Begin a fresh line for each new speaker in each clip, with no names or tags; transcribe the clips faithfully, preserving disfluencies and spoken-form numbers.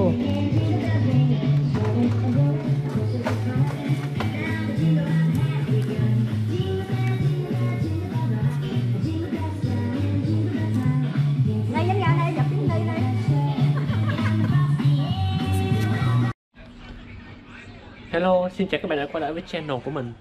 Hello, xin chào các bạn đã quay lại với channel của mình.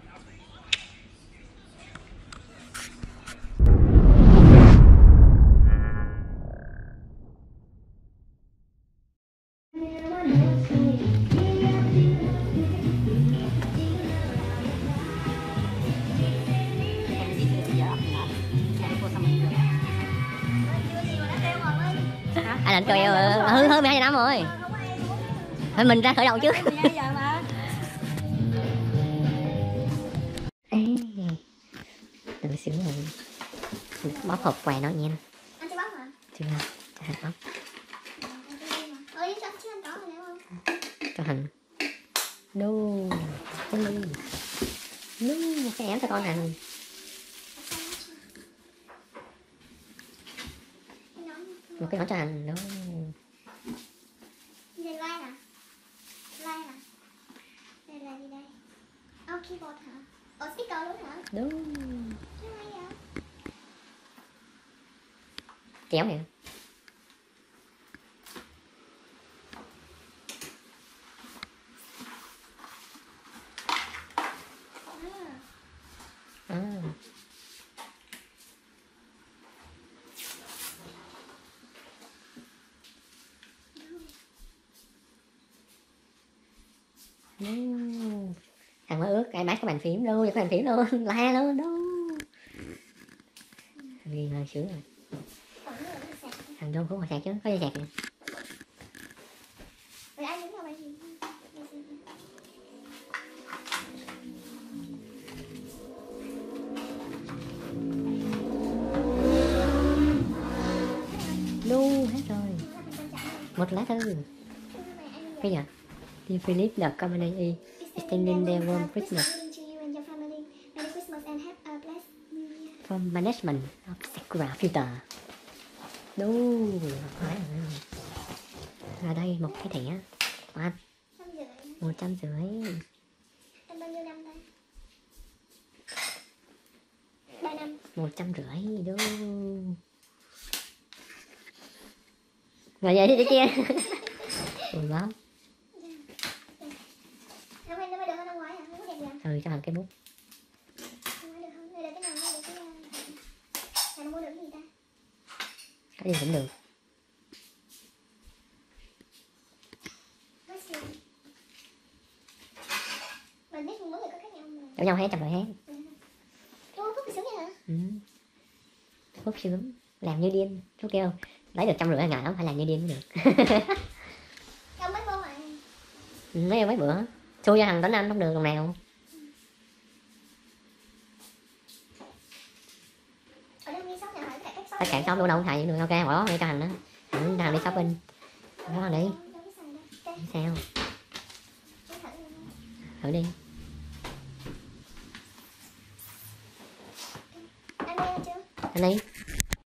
Anh định cười hư hơn mười hai giờ năm rồi. Thôi mình ra khởi động trước. Ê, tự xíu rồi. Bóp hộp quà nó nha.
Anh chưa bóp hả?
Chưa, cho Hành bóp.
Ơi, cho chứ anh có rồi đúng không?
Cho Hành. Đu, con đi. Đu, một cái ẻo cho con Hành. Một cái ẻo cho Hành, đu.
Đây like à? Like à? Đây là gì đây? Oh, keyboard hả? Ồ, sticker luôn hả?
Đu.
Cái hay vậy?
Kéo nè. À. Mm. Thằng mới ước cái bác có bàn phím luôn, có bàn phím luôn, la luôn đó. Ghi hơi sướng rồi. Thằng Đô cũng ngồi sạc chứ, có dây sạc nè.
Rồi ai đứng vào bài gì?
Đu hết rồi. Một lá thư. Cái gì? Dear Philip, the company extending their warm Christmas from management of Sakura Filter. Đu. Ở đây một cái thẻ của anh. Một trăm rưỡi.
Em bao nhiêu năm đây? Ba năm.
Một trăm rưỡi. Đu. Rồi vậy thì kia. Ủa lắm.
Năm nay nó mới được hơn năm ngoái hả? Không có đẹp vậy?
Rồi cho Hằng cái bút.
Năm ngoái được hơn. Đây là cái nào? Đây là cái... Là nó mua được cái gì ta?
Cái gì cũng được.
Mình biết mỗi người có khác nhau mà.
Giống nhau hết trăm rưỡi hết.
Ô, Phúc sướng vậy hả?
Ừ. Phúc sướng. Làm như điên. Phúc kêu lấy được trăm rưỡi ngày lắm, phải làm như điên mới được.
Ông mấy vô mà.
Ừ, mấy mấy bữa xui cho thằng Tuấn Anh không được lần nào.
Ở đây đi shop nhà hỏi tại cách shop.
Tất cả shop luôn đâu xài được, ok bỏ đi cho thằng đó. Thằng thằng đi shopping. Đó thằng đi. Sao? Thử đi.
Anh nghe chưa?
Anh đi.